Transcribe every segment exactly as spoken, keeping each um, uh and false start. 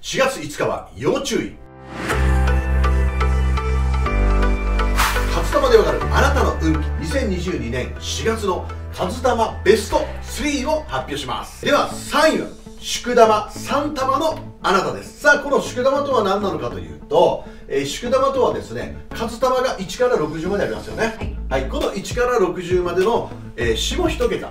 しがついつかは要注意。勝玉でわかるあなたの運気にせんにじゅうにねんしがつの勝玉ベストスリーを発表します。ではさんいは宿玉さん玉のあなたです。さあこの宿玉とは何なのかというと、えー、宿玉とはですね、勝玉がいちからろくじゅうまでありますよね。はい、はい、このいちからろくじゅうまでの、えー、下一桁、はい、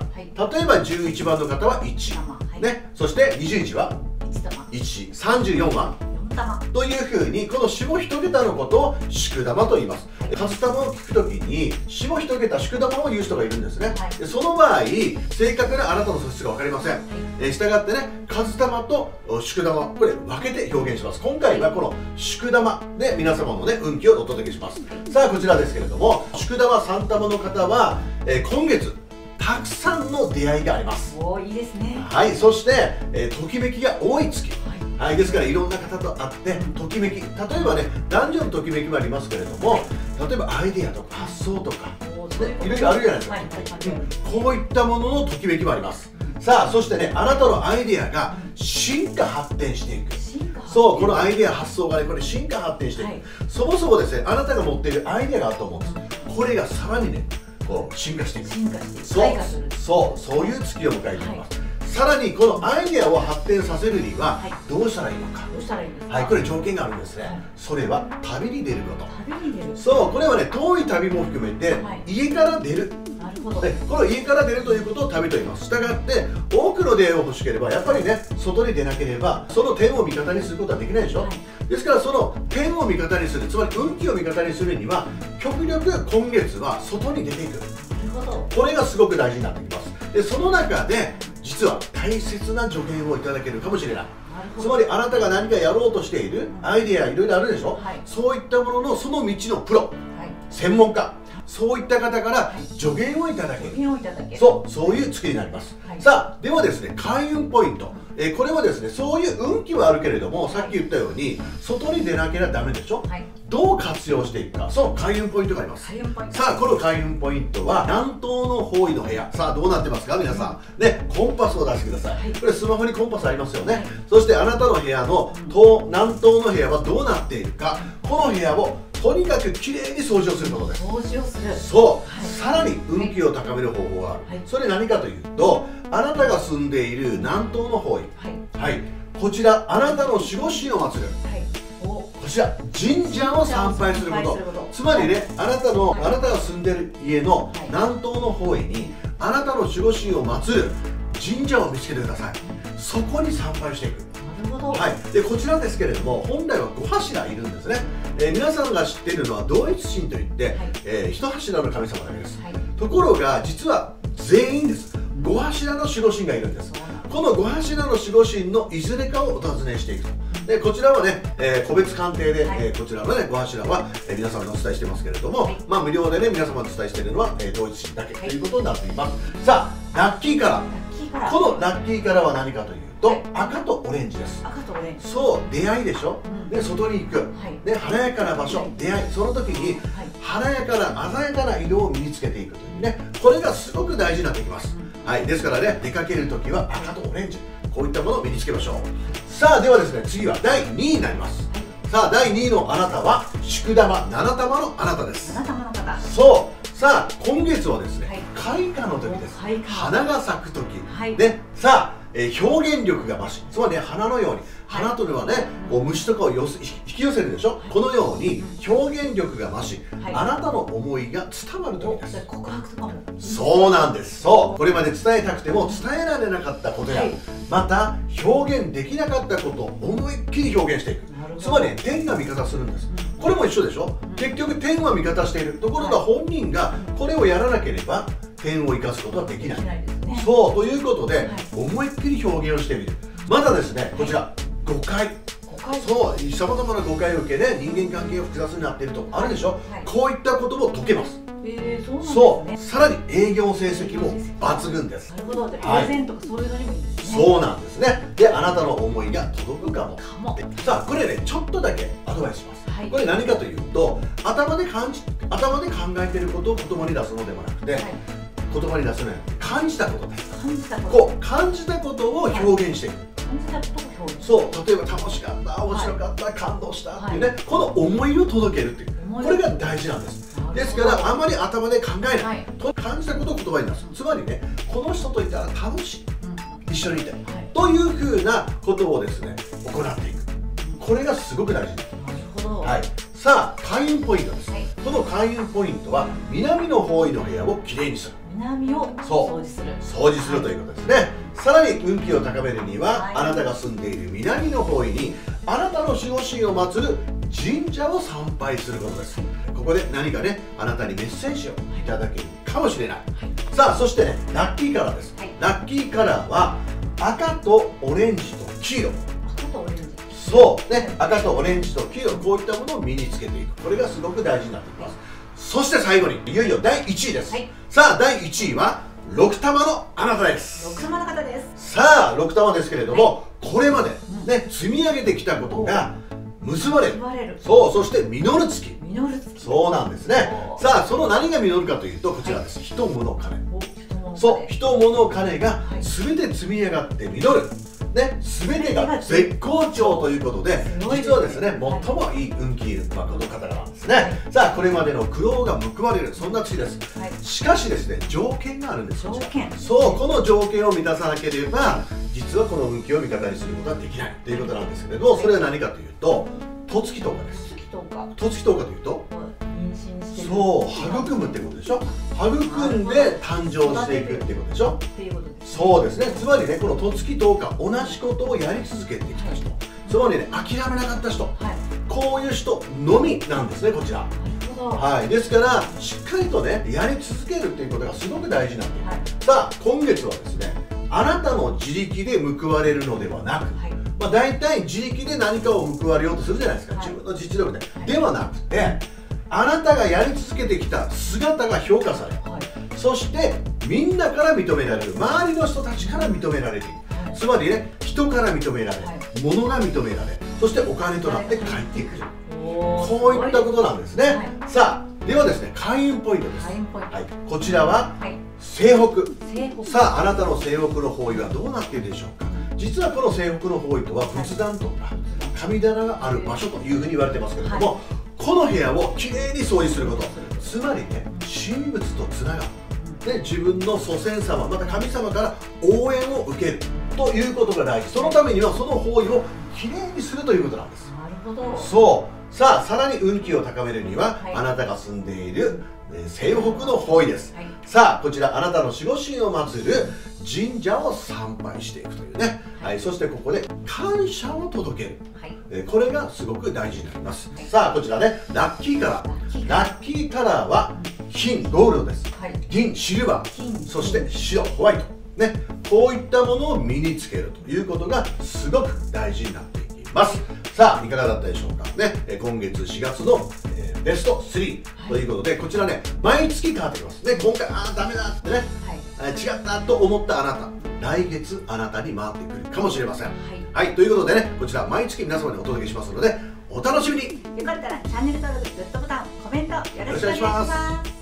例えばじゅういちばんの方はいち、はい、ね、そしてにじゅういちはいち玉、いち、さんじゅうよんはというふうに、この下一桁のことを宿玉と言います。勝玉を聞くときに下一桁宿玉を言う人がいるんですね。はい、でその場合正確なあなたの素質が分かりません。はい、えしたがってね、勝玉と宿玉これ分けて表現します。今回はこの宿玉で皆様のね運気をお届けします。さあこちらですけれども、宿玉さん玉の方は、えー、今月たくさんの出会いがあります。 おー、いいですね。 はい、そして、えー、ときめきが多い月。はい、ですからいろんな方と会ってときめき、例えばね男女のときめきもありますけれども、例えばアイデアとか発想とか、ね、いろいろあるじゃないですか。こういったもののときめきもあります。さあそしてね、あなたのアイデアが進化発展していく。そう、このアイデア発想がねこれ進化発展していく、はい、そもそもですね、あなたが持っているアイデアがあると思うんです。これがさらにねこう進化していく。 進化していく。 そうそうそういう月を迎えています。はい、さらにこのアイデアを発展させるにはどうしたらいいのか。 どうしたらいいんですか。 はい、これ条件があるんですね。はい、それは旅に出ること。 旅に出る。 そう、これはね遠い旅も含めて、はい、家から出る。 なるほど。 でこの家から出るということを旅と言います。したがって多くの出会いを欲しければやっぱりね外に出なければその点を味方にすることはできないでしょ。はい、ですからその点を味方にする、つまり運気を味方にするには極力今月は外に出ていく。なるほど。これがすごく大事になってきます。でその中で実は大切な助言をいただけるかもしれない。つまりあなたが何かやろうとしているアイデアいろいろあるでしょ。はい、そういったもののその道のプロ、はい、専門家、そういった方から助言をいただける。そうそういう月になります。はい、さあではですね、開運ポイント、えー、これはですね、そういう運気はあるけれども、さっき言ったように外に出なければダメでしょ。はい、どう活用していくか、そう開運ポイントがあります。さあこの開運ポイントは南東の方位の部屋。さあどうなってますか皆さんね、コンパスを出してください。はい、これスマホにコンパスありますよね。はい、そしてあなたの部屋の東南東の部屋はどうなっているか、この部屋をとにかくきれいに掃除をすることです。 掃除をする。 そう、はい、さらに運気を高める方法がある。はい、それ何かというと、あなたが住んでいる南東の方位、はい、はい、こちらあなたの守護神を祀る。はい、こちら神社を参拝すること。つまりね、あなたの、はい、あなたが住んでいる家の南東の方位にあなたの守護神を祀る神社を見つけてください。そこに参拝していく。はい、でこちらですけれども、本来はご柱いるんですね。えー、皆さんが知っているのは同一神といって、はい、えー、一柱の神様だけです。はい、ところが実は全員です。ご柱の守護神がいるんです。このご柱の守護神のいずれかをお尋ねしていくと。でこちらはね、えー、個別鑑定で、はい、えー、こちらのねご柱は、えー、皆様にお伝えしてますけれども、はい、まあ無料でね皆様にお伝えしているのは、えー、同一神だけということになっています。はい、さあラッキーカラー、このラッキーカラーは何かというと、はい、赤とオレンジです。 赤とオレンジ。 そう、出会いでしょ。うん、で外に行く、はい、で華やかな場所、はい、出会い、その時に、はい、華やかな鮮やかな色を身につけていくというね、これがすごく大事になってきます。うん、はい、ですからね、出かける時は赤とオレンジ、こういったものを身につけましょう。さあではですね、次はだいにいになります。はい、さあだいにいのあなたは宿玉なな玉のあなたです。 なな玉の方。 そう、さあ今月はですね、はい、開花の時です。花が咲く時、はい、ね、さあえー、表現力が増し、つまり、ね、花のように、花というのはね、こう虫とかをよす引き寄せるでしょ。このように表現力が増し、はい、あなたの思いが伝わる時です。 告白とかも。 そうなんです。そう、これまで伝えたくても伝えられなかったことや、はい、また表現できなかったことを思いっきり表現していく。つまり、ね、天が味方するんです。これも一緒でしょ。うん、結局天は味方しているところが本人がこれをやらなければ点を生かすことはできない。ね、そうということで、はい、思いっきり表現をしてみる。またですね、こちら、はい、誤解。そうさまざまな誤解を受けて人間関係が複雑になっているとあるでしょ。はい、こういったことも解けます。 えー、そうなんですね。 そう、さらに営業成績も抜群です。 なるほど。プレゼントとかそういうのにもいいですね。 そうなんですね。であなたの思いが届くかも。かも。さあこれね、ちょっとだけアドバイスします。はい、これ何かというと、頭で感じ頭で考えていることを言葉に出すのではなくて、はい、言葉に出せない、感じたことです。 感じたこと。 こう感じたことを表現していく。 感じたことを方です。 そう、例えば楽しかった、面白かった、はい、感動したっていうね、はい、この思いを届けるっていう、これが大事なんです。ですからあまり頭で考えない、はい、と感じたことを言葉に出す。つまりね、この人といたら楽しい、うん、一緒にいて、はい、というふうなことをですね行っていく。これがすごく大事です。 なるほど。 はい、さあ開運ポイントです。はい、この開運ポイントは南の方位の部屋をきれいにする。 南を掃除する。 掃除するということですね。はい、さらに運気を高めるには、はい、あなたが住んでいる南の方位にあなたの守護神を祀る神社を参拝することです。ここで何かね、あなたにメッセージをいただけるかもしれない。はい、さあ、そしてね、ラッキーカラーです。はい、ラッキーカラーは赤とオレンジと黄色。 赤とオレンジ。 そうね、赤とオレンジと黄色、こういったものを身につけていく。これがすごく大事になってきます。そして最後にいよいよだいいちいです。はい、さあだいいちいはろく玉のあなたです。 ろく玉の方です。 さあろく玉ですけれども、はい、これまでね、積み上げてきたことが結ばれる。そう、そして実る月。 実る月。 そうなんですね。さあその何が実るかというと、こちらです。人物金。そう、人物金が全て積み上がって実る。ね、全てが絶好調ということで、実はですね、最もいい運気、まあ、この方なんですね。はい、さあこれまでの苦労が報われる、そんな月です。はい、しかしですね、条件があるんです。 条件。 そう、この条件を満たさなければ実はこの運気を味方にすることはできないということなんですけれども、それは何かというと十月十日です。十月十日というと、そう、育むってことでしょ。育んで誕生していくっていうことでしょ。そうですね。つまりね、この十月十日、同じことをやり続けてきた人、つまりね、諦めなかった人、はい、こういう人のみなんですね、こちら。はい、ですからしっかりとね、やり続けるっていうことがすごく大事なんで、はい、さあ今月はですね、あなたの自力で報われるのではなく、はい、まあ大体自力で何かを報われようとするじゃないですか、はい、自分の実力で、はい、ではなくて、あなたがやり続けてきた姿が評価され、はい、そしてみんなから認められる、周りの人たちから認められる、はい、つまりね、人から認められる、はい、物が認められ、そしてお金となって返ってくる、はい、こういったことなんですね。はい、さあではですね、開運ポイントです。はい、こちらは、はい、西北。さああなたの西北の方位はどうなっているでしょうか。実はこの西北の方位とは仏壇とか神棚がある場所というふうに言われてますけれども、はい、この部屋をきれいに掃除すること、つまりね、神仏とつながる、で自分の祖先様、また神様から応援を受けるということが大事。そのためにはその方位をきれいにするということなんです。 なるほど。 そう、さあさらに運気を高めるには、はい、あなたが住んでいる、えー、西北の方位です。はい、さあこちらあなたの守護神を祀る神社を参拝していくというね、はい、はい、そしてここで感謝を届ける、はい、えー、これがすごく大事になります。はい、さあこちらね、ラッキーカラー、ラッキーカラーは金、ゴールドです。はい、銀、シルバー、そして白、ホワイトね、こういったものを身につけるということがすごく大事になっていきます。さあいかがだったでしょうかね。今月しがつの、えー、ベストスリーということで、はい、こちらね、毎月変わってきますね。今回ああダメだってね、はい、違ったと思ったあなた、来月あなたに回ってくるかもしれません。はい、はい、ということでね、こちら毎月皆様にお届けしますのでお楽しみに。 よかったらチャンネル登録、グッドボタン、コメントよろしくお願いします。